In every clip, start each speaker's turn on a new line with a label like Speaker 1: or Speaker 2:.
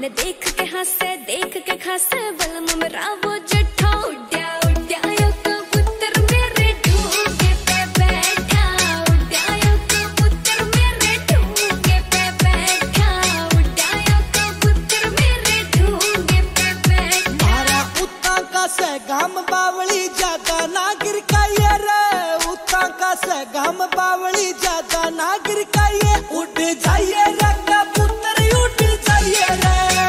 Speaker 1: मैंने देख के खासे बलम मेरा वो जट्ठा उड्या उड्या यो कबूतर मेरे ढूंगे पे बैठा उड्या यो कबूतर मेरे ढूंगे पे बैठा उड्या यो कबूतर मेरे ढूंगे पे बैठा।
Speaker 2: मारा उता का से गाम बावली ज्यादा ना गिर काये रे उता का से गाम बावली ज्यादा ना गिर काये उड़ जाइए रे कबूतर उड़ जाइए रे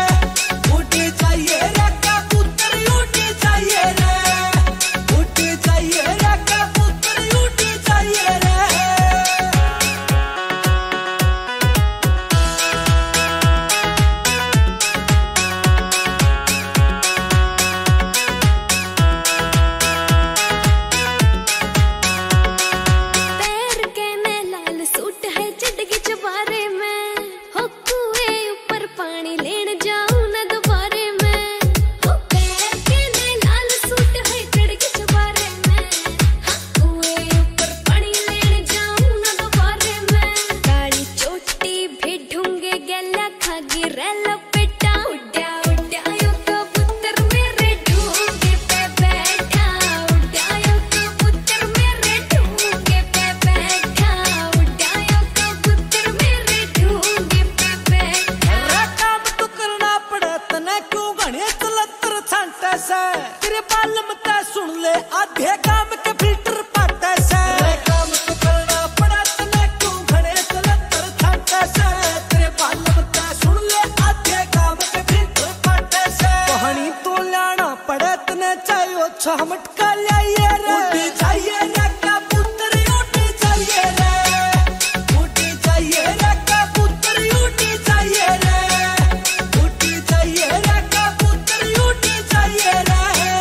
Speaker 2: तेरे बालम ता सुन ले आधे काम के फिल्टर पाटे से काम तो करना पड़ा तने क्यों घणे चलतर छाटे से तेरे बालम ता सुन ले आधे काम के फिल्टर पाटे से कहानी तो लाना पड़े तने चाहिए छह मटका लाइए रे उड़ जाइए रे कबूतर उड़ जाइए रे उड़ जाइए रे कबूतर उड़ जाइए रे उड़ जाइए रे कबूतर उड़ जाइए रे।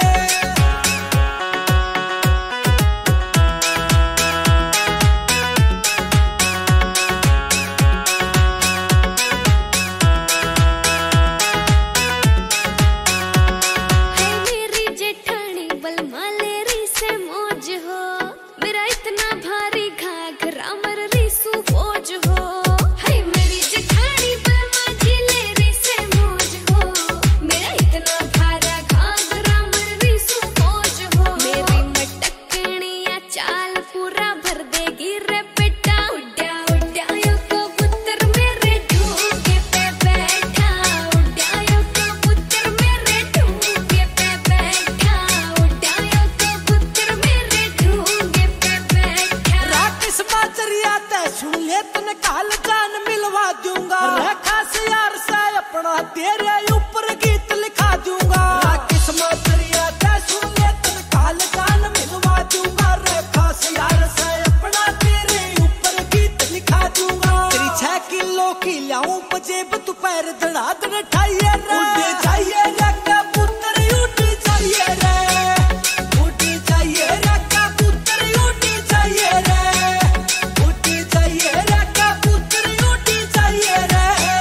Speaker 2: तेरे ऊपर गीत लिखा दूंगा किस मातरिया ते सुन ले तन काल जान मिलवा दूंगा रेखा से यार से अपना तेरे ऊपर गीत लिखा दूंगा तेरी 6 किलो की लाऊं पजेब तू पैर धड़ा धड़ ठाइए रे उड़ जाइए रे कबूतर उड़ जाइए रे उड़ जाइए रे कबूतर उड़ जाइए रे उड़ जाइए रे कबूतर उड़ जाइए रे।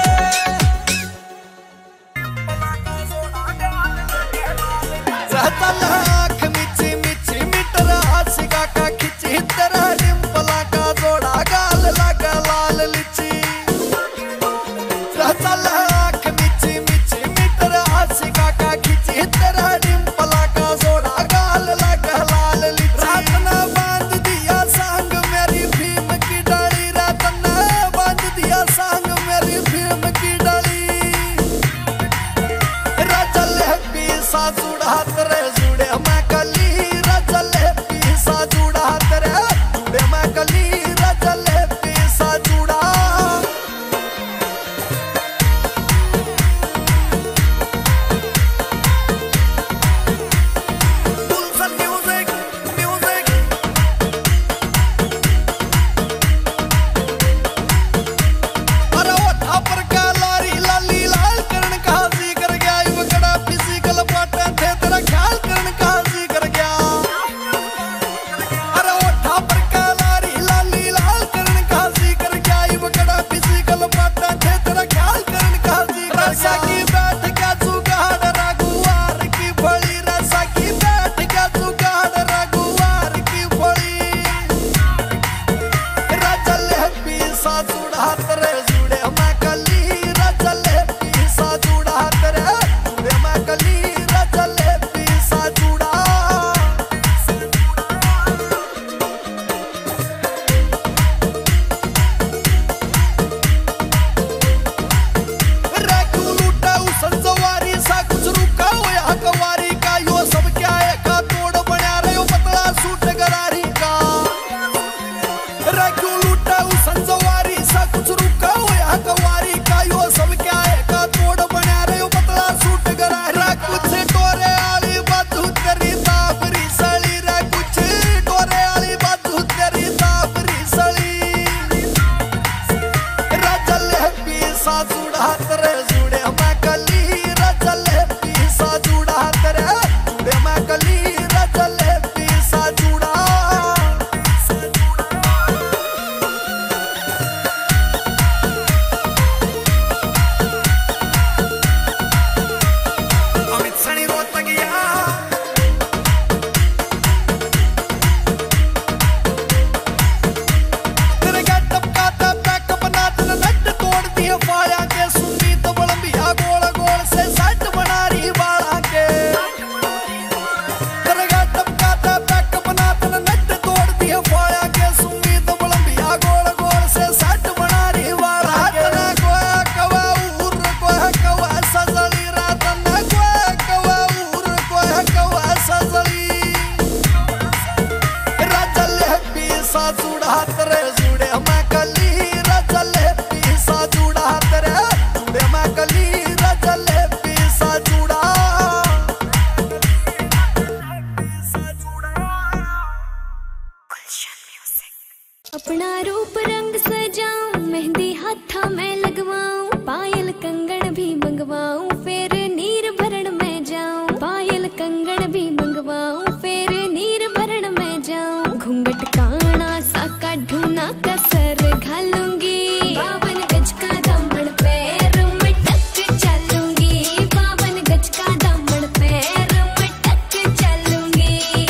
Speaker 3: लाख मिची मिची मीटर आशिका का खिची तेरा डिंपला का जोड़ा गाल लगा लाल लिची लाख मिची मिची मीटर आशिका का खिची तेरा डिंपला का जोड़ा गाल लगा लाल लिची रात ने बांध दिया सांग मेरी भीम की डाली रात ने बांध दिया सांग मेरी भीम की डाली रजल पीसा जुड़ा तेरे जुड़े मैं कली रजल पीसा जुड़ा तेरे जुड़े मैं कली रजल पीसा जुड़ा गुलशन म्यूजिक म्यूजिक अरे ओठा पर का लारी लाली लाल करण का जी कर गया युवकड़ा फिजिकल पाटे थे तेरा ख्याल कर
Speaker 1: फिर नीर भरण में जाऊं, पायल कंगन भी मंगवाऊं, फिर नीर भरण में जाऊं, घूंघट काना सा काढूं ना कसर घालूंगी, 52 गज का दामन पैर में टक चलूंगी, 52 गज का दामन पैर में टक चलूंगी।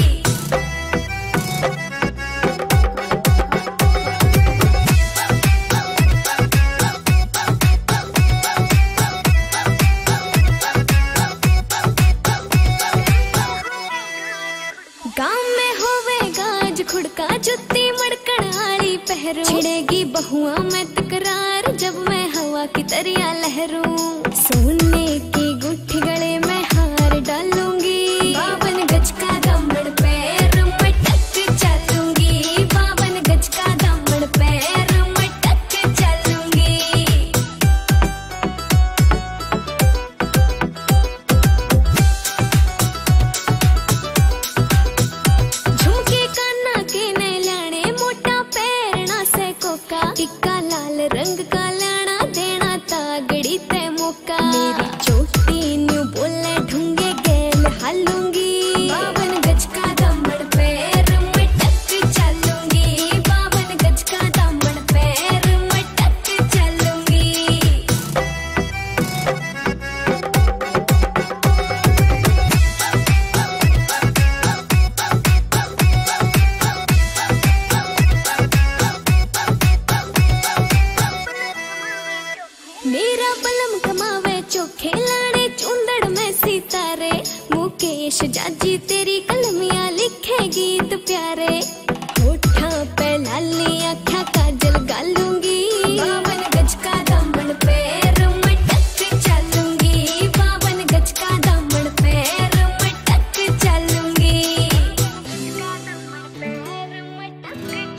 Speaker 1: गाँव में होवेगा आज खुड़का, जुत्ती मड़कन आली पहरू, छिड़ेगी बहुआ में तकरार जब मैं हवा की तरिया लहरूं, सोने की गुट्ठी गले में हार डालूंगी, 52 गज का दामन पैर में टक चलूंगी, 52 गज का दामन पैर में टक चलूंगी। झुमके काना के ने लाने, मोटा पैरना से कोका, टिक्का लाल रंग का लाना, देना तागड़ी ते मौका, मेरी चोटी न्यू बोले ढूंगे गेल हालूंगी, 52 गज का दामन पैर में टक चलूंगी, 52 गज का दामन पैर में टक चलूंगी। मेरा बलम कमावे चोखे लाने, चुंदड़ में सितारे, मुकेश जाजी तेरी कलमियां लिखे गीत प्यारे, होठा पे लाली आँखा काजल गालूंगी, 52 गज का दामन पैर में टक चलूंगी, 52 गज का दामन पैर में टक चलूंगी, 52 गज का दामन पैर में टक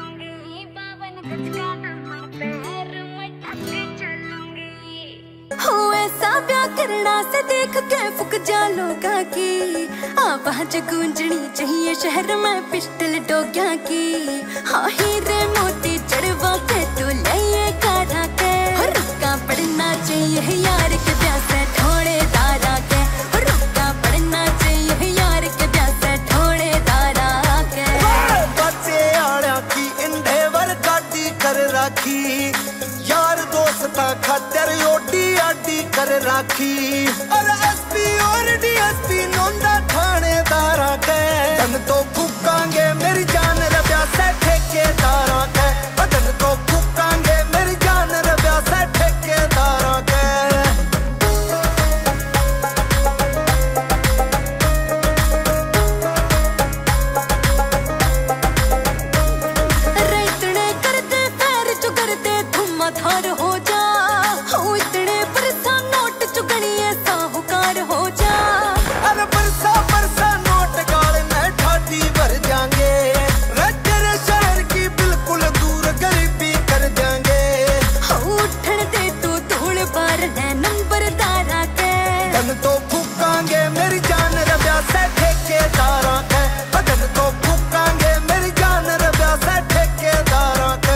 Speaker 1: चलूंगी। हो ऐसा प्यार करना से देख के फुक जा लोगा की, आवाज गूंजनी चाहिए शहर में पिस्टल डोग्या की, हाँ हीरे मोती चढ़वा के तू ले कारा के, रुका पड़ना चाहिए यार के प्यार से थोड़े दारा के, रुका पड़ना चाहिए यार के प्यार से थोड़े दारा के।
Speaker 3: बच्चे आड़ा की इंडेवर गाड़ी कर राखी, यार दोस्ता खातर ओडी आडी कर राखी, और एसपी और डीएसपी नोंदा थानेदारा के, तन तो फूकांगे मेरी जान रब्या से ठेकेदारा के, तन तो फूकांगे मेरी जान रब्या से ठेकेदारा के।
Speaker 1: इतने करते पैर चुगरते धुम्मा थार हो जा, हो इतने बरसा नोट चुगनिए साहूकार हो जा,
Speaker 3: अरे बरसा बरसा नोट गाल में ठाठी भर जाएंगे, तेरे शहर की बिल्कुल दूर गरीबी कर देंगे,
Speaker 1: हो उठन दे तू धूल बार है नंबर दारा के,
Speaker 3: तन तो फूकांगे मेरी जान रब्या से ठेकेदारा के, तन तो फूकांगे मेरी जान रब्या से ठेकेदारा के।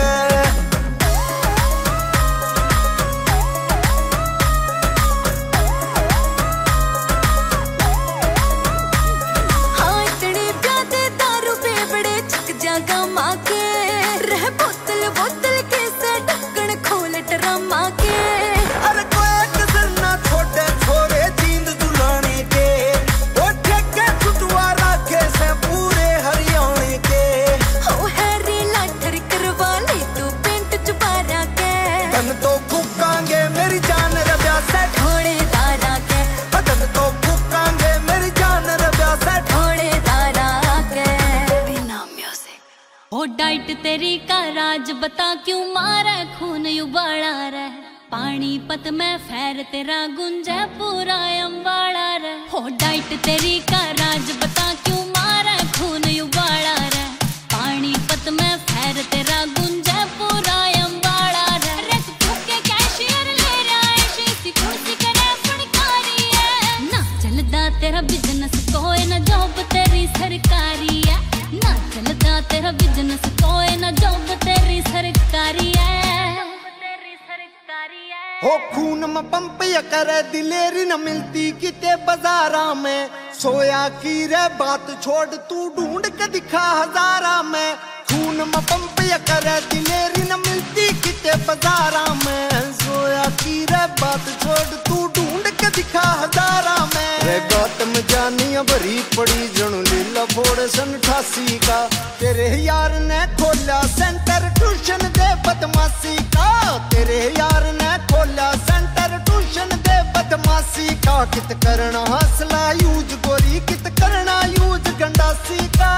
Speaker 1: हाँ इतने प्यादे दारू पे बड़े चक जागा माँ के, रह बोतल बोतल के से ढक्कन खोल ड्रामा के,
Speaker 3: अरे कोई कसर ना छोटे छोरे जींद जुलाने के, वो ठेके छुटवा राखे से पूरे हरियाणे के,
Speaker 1: हो हैरी लाठर करवा ले तू पेंट चुपारा के,
Speaker 3: तन तो फूकांगे मेरी जान रब्या से
Speaker 1: थोड़े दारा के,
Speaker 3: तन तो फूकांगे मेरी जान रब्या से।
Speaker 1: थोड़े दारा के। बिना म्यूजिक।
Speaker 4: हो डाइट तेरी का राज बता क्यों मारा खून उबाला रहे, पानीपत में फैर तेरा गुंजा पूरा अम्बाड़ा रहे, हो डाइट तेरी का राज बता क्यों मारा खून उबाला रहे, पानीपत में फैर तेरा गुंजा पूरा अम्बाड़ा रहे, रख फूके कैशियर ले रहा है शीशी कुर्सी करे फड़कारी है, ना चलदा तेरा बिजनेस कोई ना जॉब तेरी सरकारी है, ना चलदा तेरा बिजनेस कोई ना जॉब तेरी सरकारी है।
Speaker 3: हो हो खून में पंप या करे दिलेरी न मिलती किते बाजारा में। सोया की रे बात छोड़ तू ढूंढ के दिखा हजारा में। खून में पंप या करे दिलेरी न मिलती किते बाजारा में। सोया की रे बात छोड़ तू ढूंढ के दिखा हजारा में। रे गौतम जानिया भरी पड़ी जनू लीला बोर्ड सन 88 का। तेरे यार ने खोला सेंटर ट्यूशन दे बदमाशी का। तेरे यार ने खोला सेंटर ट्यूशन दे बदमाशी का। कित करना हौसला यूज गोरी कित करना यूज गंडासी का।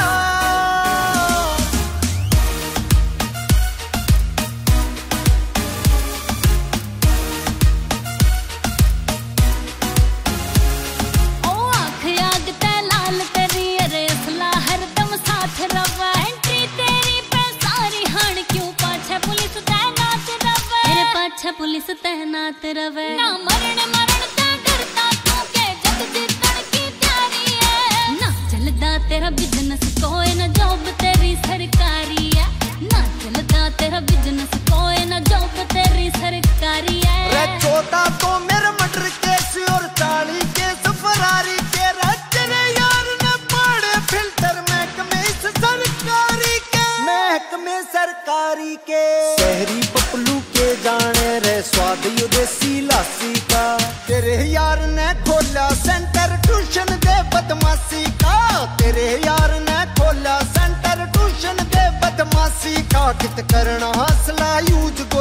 Speaker 4: पुलिस तैनात रवे ना मरण मरण ते डरता तू के जग जीतन की तैयारी है। ना चलदा तेरा बिजनेस कोई ना जॉब तेरी सरकारी है। ना चलदा तेरा बिजनेस कोई ना जॉब तेरी सरकारी है।
Speaker 3: रे 14 तो मेरे मर्डर केस और 40 केस फरारी के। तेरे यार ने पड़े फिल्टर महकमे सरकारी के। महकमे सरकारी के शहरी पपलू के जाने रे स्वाद यो देसी लासी का। तेरे यार ने खोला सेंटर ट्यूशन दे बदमाशी का। तेरे यार ने खोला सेंटर ट्यूशन दे बदमाशी का। कित करना हौसला यूज